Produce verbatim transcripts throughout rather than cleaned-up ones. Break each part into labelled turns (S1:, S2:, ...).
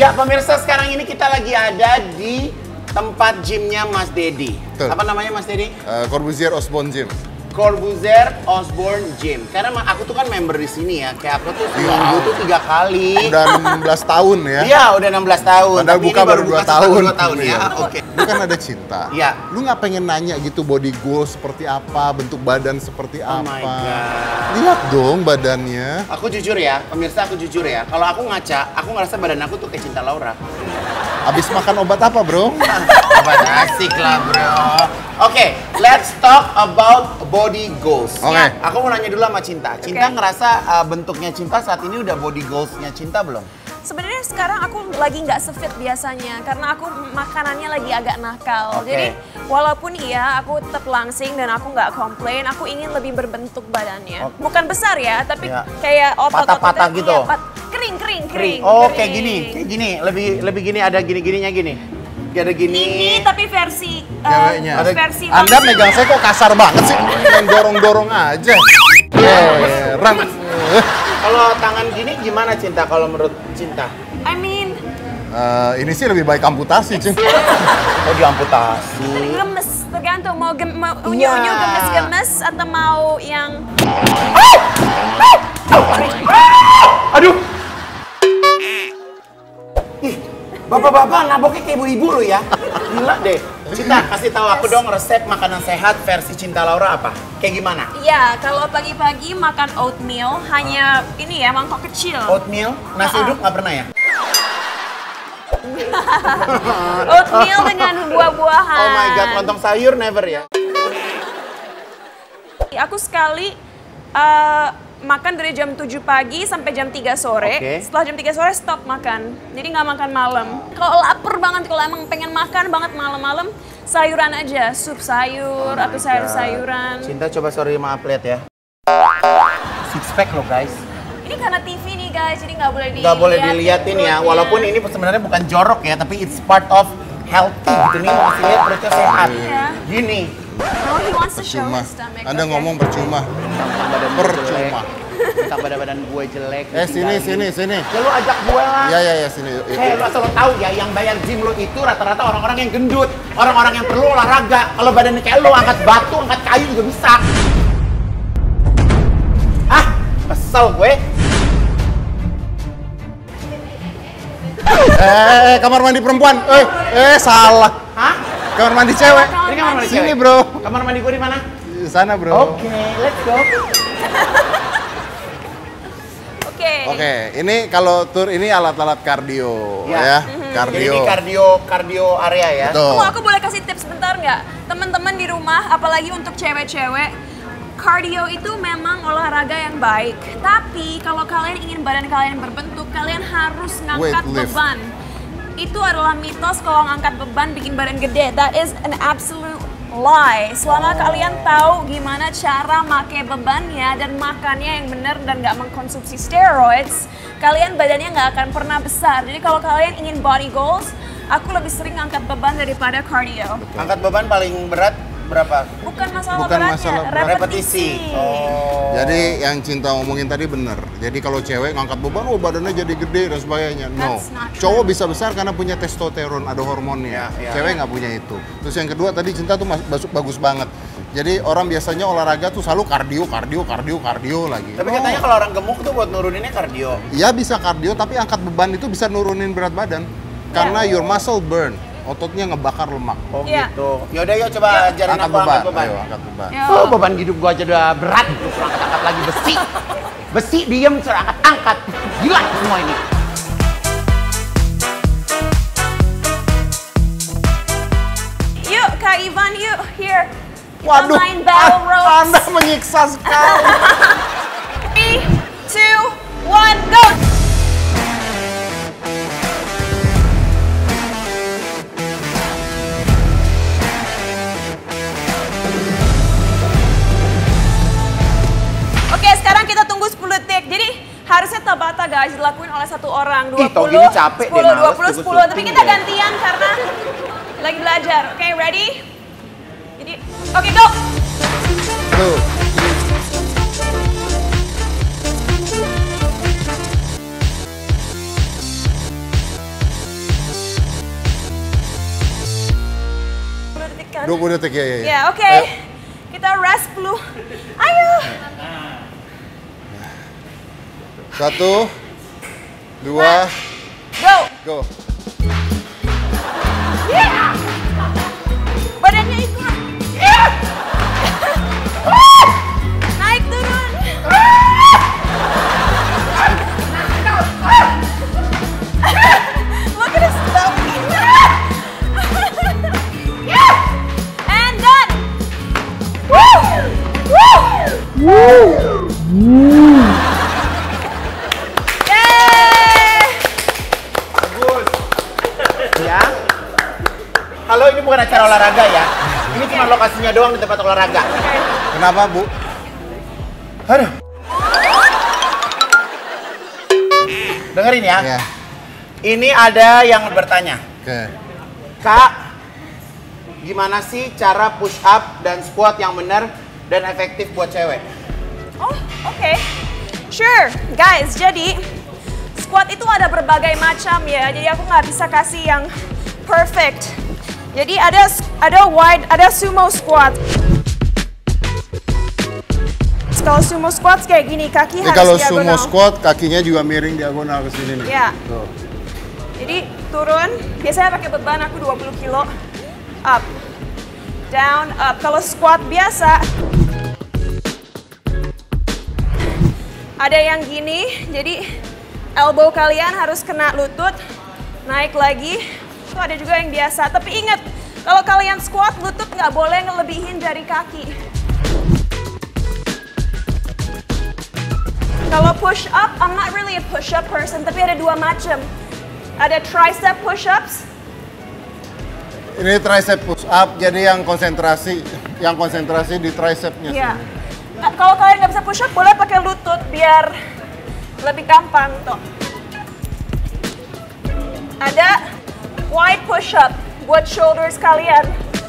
S1: Ya pemirsa, sekarang ini kita lagi ada di tempat gymnya Mas Dedi.
S2: Betul.
S1: Apa namanya Mas Dedi?
S2: Uh, Corbusier Osborne Gym.
S1: Corbusier Osborne Gym. Karena aku tuh kan member di sini ya. Kayak aku tuh seminggu tuh tiga kali.
S2: Udah enam belas tahun ya?
S1: Iya, udah enam belas tahun.
S2: Padahal
S1: Tapi
S2: buka
S1: ini
S2: baru dua tahun.
S1: dua tahun ya. Oke.
S2: Lu kan ada cinta.
S1: Iya.
S2: Lu nggak pengen nanya gitu body goal seperti apa, bentuk badan seperti
S1: Oh
S2: apa?
S1: my God.
S2: Lihat dong badannya.
S1: Aku jujur ya, pemirsa aku jujur ya. Kalau aku ngaca, aku ngerasa badan aku tuh kayak Cinta Laura.
S2: Abis makan obat apa, bro?
S1: Obat asik lah, bro. Oke, okay, let's talk about body goals.
S2: Oke.
S1: Okay. Aku mau nanya dulu sama Cinta. Cinta
S3: Okay.
S1: ngerasa uh, bentuknya Cinta saat ini udah body goalsnya Cinta belum?
S3: Sebenarnya sekarang aku lagi nggak sefit biasanya karena aku makanannya lagi agak nakal.
S1: Oke.
S3: Jadi walaupun iya aku tetap langsing dan aku nggak komplain, aku ingin lebih berbentuk badannya.
S1: Oke.
S3: Bukan besar ya, tapi
S1: Ya.
S3: kayak otot-ototnya
S1: Patah-patah gitu?
S3: iya, pat- kering, kering, kering.
S1: Oh,
S3: kering.
S1: kayak gini, kayak gini. Lebih lebih gini, ada gini-gininya gini. Kayak ada gini.
S3: Ini tapi versi uh,
S2: Ceweknya.
S3: versi
S2: Anda
S3: langsing.
S2: megang saya kok kasar banget sih? Main dorong-dorong aja. Heran.
S1: Kalau tangan gini gimana Cinta kalau menurut Cinta?
S3: I mean,
S2: Eh, ini sih lebih baik amputasi, Cing.
S1: Oh, diamputasi.
S3: gemes, tergantung mau, gem, mau
S1: Iya.
S3: unyu-unyu gemes-gemes atau mau yang
S1: Aduh. Ih, bapak-bapak naboknya kayak ibu-ibu lo ya. Gila deh. Cinta, kasih tahu aku dong resep makanan sehat versi Cinta Laura apa? Kayak gimana?
S3: ya kalau pagi-pagi makan oatmeal hanya ini ya mangkok kecil.
S1: Oatmeal, nasi uduk nggak pernah ya?
S3: Oatmeal dengan buah-buahan.
S1: Oh my god, lontong sayur never ya?
S3: Aku sekali uh, makan dari jam tujuh pagi sampai jam tiga sore.
S1: Oke.
S3: Setelah jam tiga sore stop makan. Jadi nggak makan malam. Kalau lapar banget, kalau emang pengen makan banget malam-malam, sayuran aja, sup sayur
S1: Oh
S3: atau sayur-sayuran.
S1: Cinta coba sorry maaf lihat ya. Six pack loh guys.
S3: Ini karena T V nih guys, jadi nggak boleh dilihat.
S1: Nggak boleh dilihatin ya,
S3: perutnya.
S1: walaupun ini sebenarnya bukan jorok ya, tapi it's part of healthy gitu nih, mau kasih lihat perutnya sehat.
S3: Iya.
S1: Gini.
S3: Oh, he wants to show
S2: Percuma.
S3: his stomach.
S2: Anda
S3: okay.
S2: ngomong percuma.
S1: Tentang badan gue
S2: Percuma.
S1: jelek. Tentang badan-badan gue jelek.
S2: Eh, sini,
S1: ditinggalin.
S2: sini, sini.
S1: Ya lu ajak gue lah.
S2: Ya, ya, ya, sini.
S1: Eh, lu asal lo tahu ya, yang bayar gym lo itu rata-rata orang-orang yang gendut, orang-orang yang perlu olahraga. Kalau badannya kayak lo, angkat batu, angkat kayu juga bisa. Ah, kesel gue.
S2: Eh, kamar mandi perempuan. Eh, eh, salah.
S1: Hah?
S2: Kamar mandi cewek.
S1: Ini kamar mandi
S2: Sini,
S1: cewek?
S2: bro.
S1: Kamar mandi gue di mana?
S2: Di sana, bro.
S1: Oke, let's go.
S3: Oke.
S2: Oke, ini kalau tur ini alat-alat kardio
S1: Ya.
S2: ya,
S1: Jadi
S2: kardio.
S1: ini kardio kardio area ya.
S2: Betul.
S3: Oh, aku boleh kasih tips sebentar nggak? Teman-teman di rumah, apalagi untuk cewek-cewek, cardio itu memang olahraga yang baik. Tapi kalau kalian ingin badan kalian berbentuk, kalian harus ngangkat
S2: Weightlift.
S3: beban. Itu adalah mitos kalau ngangkat beban bikin badan gede. That is an absolute lie. Selama kalian tahu gimana cara make bebannya dan makannya yang benar dan nggak mengkonsumsi steroids, kalian badannya nggak akan pernah besar. Jadi kalau kalian ingin body goals, aku lebih sering ngangkat beban daripada cardio.
S1: Angkat beban paling berat berapa?
S3: Bukan masalah
S2: Bukan
S3: beratnya,
S2: masalah berat.
S3: repetisi.
S1: Oh.
S2: Jadi yang Cinta ngomongin tadi bener. Jadi kalau cewek ngangkat beban, oh badannya jadi gede dan sebagainya. No,
S3: That's not true.
S2: cowok bisa besar karena punya testosteron, ada hormonnya.
S1: Ya, ya.
S2: Cewek nggak punya itu. Terus yang kedua tadi Cinta tuh mas- bagus, bagus banget. Jadi orang biasanya olahraga tuh selalu kardio, kardio, kardio, kardio lagi.
S1: Tapi
S2: No.
S1: katanya kalau orang gemuk tuh buat nuruninnya kardio.
S2: Iya bisa kardio, tapi angkat beban itu bisa nurunin berat badan. Karena your muscle burn, ototnya ngebakar lemak.
S1: Oh
S3: Iya.
S1: gitu. Yaudah yuk coba ajarin
S2: Angkat
S1: aku
S2: beban,
S1: angkat beban.
S2: ayo angkat beban.
S3: Yo.
S1: Oh beban hidup gua aja udah berat, lu suruh angkat-angkat lagi besi. Besi diem suruh angkat-angkat. Gila semua ini.
S3: Yuk, Kak Ivan, yuk, here. Kita
S2: Waduh,
S3: main battle
S2: ah,
S3: ropes.
S2: Anda menyiksa sekali.
S3: Three, two, one, go! Oke, sekarang kita tunggu sepuluh detik. Jadi harusnya Tabata guys dilakuin oleh satu orang.
S1: Ih, tau gini capek deh,
S3: sepuluh,
S1: males
S3: dua puluh,
S1: tunggu
S3: sepuluh. Tapi
S1: syuting
S3: kita
S1: deh.
S3: gantian karena lagi belajar. Oke, ready? Jadi, oke go!
S2: Tuh. puluh detik ya. Ya, ya.
S3: Ya, oke. Kita rest sepuluh. Ayo.
S2: Satu, dua,
S3: Go.
S2: go.
S3: Yeah. Badannya ikut. Naik turun. Look at his belly. And done. Woo! Woo! Yeay!
S1: Bagus. Ya. Halo, ini bukan acara olahraga ya. Ini cuma lokasinya doang di tempat olahraga.
S2: Kenapa, Bu?
S1: Aduh. Dengerin ya.
S2: Ya.
S1: Ini ada yang bertanya.
S2: Oke.
S1: Kak, gimana sih cara push up dan squat yang benar dan efektif buat cewek?
S3: Oh, oke. Sure, guys. Jadi squat itu ada berbagai macam ya. Jadi aku nggak bisa kasih yang perfect. Jadi ada ada wide, ada sumo squat. Kalau sumo squat kayak gini, kaki
S2: Ini
S3: harus
S2: kalau
S3: diagonal.
S2: sumo squat, kakinya juga miring diagonal ke sini nih.
S3: Ya.
S2: Tuh.
S3: Jadi turun, biasanya pakai beban aku dua puluh kilo. Up, down, up. Kalau squat biasa, ada yang gini, jadi elbow kalian harus kena lutut, naik lagi. Itu ada juga yang biasa, tapi ingat, kalau kalian squat, lutut nggak boleh ngelebihin dari kaki. Kalau push up, I'm not really a push up person, tapi ada dua macam. Ada tricep push ups.
S2: Ini tricep push up, jadi yang konsentrasi, yang konsentrasi di tricepnya.
S3: Ya. Nah, kalau kalian nggak bisa push up, boleh pakai lutut biar lebih gampang tuh. Ada wide push up buat shoulders kalian.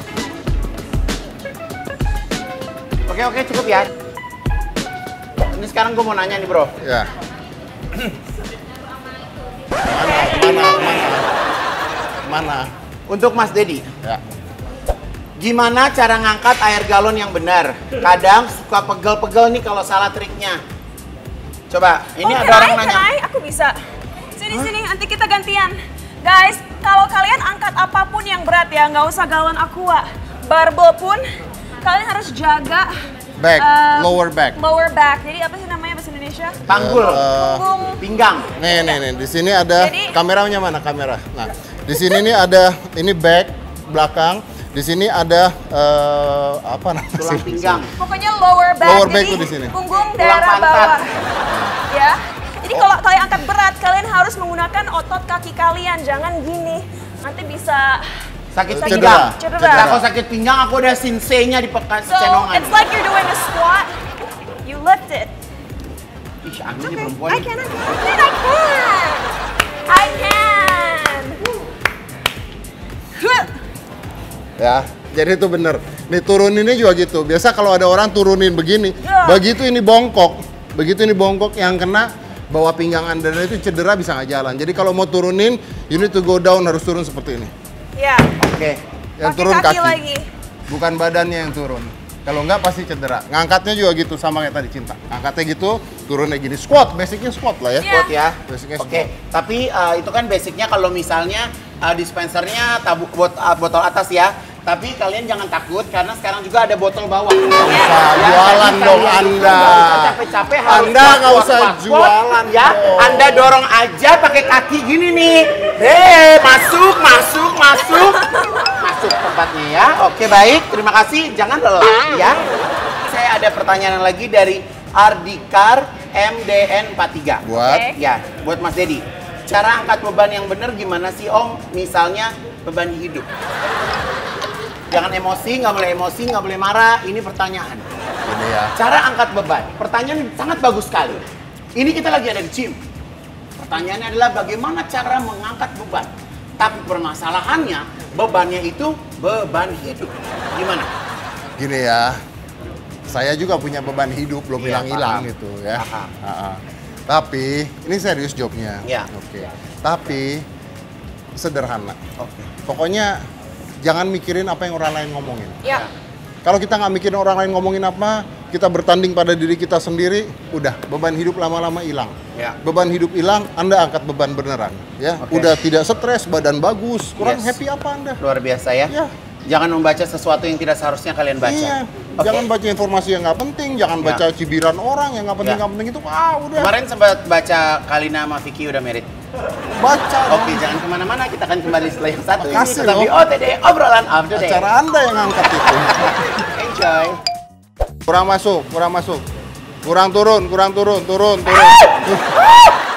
S1: Oke oke cukup ya. Ini sekarang gue mau nanya nih bro.
S2: Ya. Mana, mana, mana, mana?
S1: Untuk Mas Dedi,
S2: Ya.
S1: gimana cara ngangkat air galon yang benar? Kadang suka pegel-pegel nih kalau salah triknya. Coba, ini
S3: oh,
S1: ada
S3: can
S1: orang
S3: I,
S1: nanya.
S3: can I? Aku bisa. Sini sini, nanti kita gantian. Guys, kalau kalian angkat apapun yang berat ya, nggak usah galon aqua, barbel pun, kalian harus jaga
S2: Back,
S3: um,
S2: lower back.
S3: Lower back. Jadi apa sih namanya bahasa Indonesia?
S1: Panggul,
S2: Eh,
S3: Punggung.
S1: pinggang.
S2: Nih, nih, nih. Di sini ada
S3: Jadi-
S2: kameranya mana kamera? Nah, di sini nih ada ini back belakang. Di sini ada eh, apa namanya?
S1: Tulang
S2: sih?
S1: pinggang.
S3: Pokoknya lower back.
S2: Lower back
S3: jadi
S2: tuh di sini.
S3: Punggung
S1: Tulang
S3: daerah
S1: pantat.
S3: bawah. Ya. Jadi kalau kalian angkat berat, kalian harus menggunakan otot kaki kalian, jangan gini. Nanti bisa
S1: Sakit
S2: Cedera.
S1: pinggang.
S3: Cedera.
S1: Nah, kalau sakit pinggang aku ada sinsei-nya di pekas
S3: So,
S1: cenongan.
S3: it's like you're doing a squat. You lift it.
S1: Ih, Angin
S3: Okay.
S1: perempuan.
S3: I
S1: nih.
S3: can, I can, I can. I can. Huh.
S2: Ya, jadi itu bener. Nih turuninnya juga gitu. Biasa kalau ada orang turunin begini,
S3: Ya.
S2: begitu ini bongkok, begitu ini bongkok yang kena bawah pinggang Anda dan itu cedera bisa nggak jalan. Jadi kalau mau turunin, you need to go down, harus turun seperti ini.
S3: Ya.
S1: Oke.
S2: Yang
S3: Pakai
S2: turun
S3: kaki
S2: kaki,
S3: lagi.
S2: bukan badannya yang turun. Kalau nggak pasti cedera. Ngangkatnya juga gitu sama kayak tadi Cinta. Ngangkatnya gitu, turunnya gini. Squat, basicnya squat lah ya.
S3: Iya.
S1: Squat ya.
S2: Basicnya
S1: Oke,
S2: squat.
S1: tapi uh, itu kan basicnya kalau misalnya uh, dispensernya tabu, bot, uh, botol atas ya. Tapi kalian jangan takut karena sekarang juga ada botol bawah.
S2: Bisa
S1: Ya,
S2: jualan
S1: jadi
S2: dong
S1: kalian itu
S2: Anda.
S1: nggak usah capek-capek harus
S2: Anda
S1: kuat,
S2: nggak
S1: kuat,
S2: usah
S1: kuat, kuat.
S2: jualan
S1: ya.
S2: dong.
S1: Anda dorong aja pakai kaki gini nih. Hei, masuk, masuk, masuk. Masuk tempatnya ya. Oke, baik. Terima kasih. Jangan lelah ya. Saya ada pertanyaan lagi dari Ardikar M D N empat tiga.
S2: Buat
S3: Oke.
S1: Ya, buat Mas Dedi. Cara angkat beban yang benar gimana sih Om? Misalnya beban hidup. Jangan emosi, nggak boleh emosi, nggak boleh marah. Ini pertanyaan.
S2: ini ya.
S1: Cara angkat beban. Pertanyaan sangat bagus sekali. Ini kita lagi ada di gym. Pertanyaannya adalah bagaimana cara mengangkat beban. Tapi permasalahannya bebannya itu beban hidup. Gimana?
S2: Gini ya. Saya juga punya beban hidup belum
S1: Iya,
S2: hilang-hilang
S1: paham.
S2: gitu ya.
S1: Paham.
S2: Ah, ah. Tapi ini serius jobnya.
S1: Iya.
S2: Oke. Tapi sederhana.
S1: Oke.
S2: Pokoknya jangan mikirin apa yang orang lain ngomongin.
S3: Ya.
S2: Kalau kita nggak mikirin orang lain ngomongin apa, kita bertanding pada diri kita sendiri, udah beban hidup lama-lama hilang.
S1: Ya.
S2: Beban hidup hilang, Anda angkat beban beneran. Ya,
S1: Oke.
S2: udah tidak stres, badan bagus, kurang
S1: Yes.
S2: happy apa Anda?
S1: Luar biasa ya.
S2: Ya.
S1: Jangan membaca sesuatu yang tidak seharusnya kalian baca.
S2: Iya.
S1: Oke.
S2: Jangan baca informasi yang nggak penting, jangan
S1: Ya.
S2: baca cibiran orang yang nggak penting
S1: Ya.
S2: nggak penting itu. Ah, udah.
S1: Kemarin sempat baca Kalina sama Vicky udah merit.
S2: Baca.
S1: Oke, jangan kemana-mana. Kita akan kembali setelah yang satu ini.
S2: Makasih
S1: Tetap di
S2: loh.
S1: O T D, obrolan of the day.
S2: Acara Anda yang angkat itu.
S1: Enjoy.
S2: Kurang masuk, kurang masuk. Kurang turun, kurang turun, turun, turun.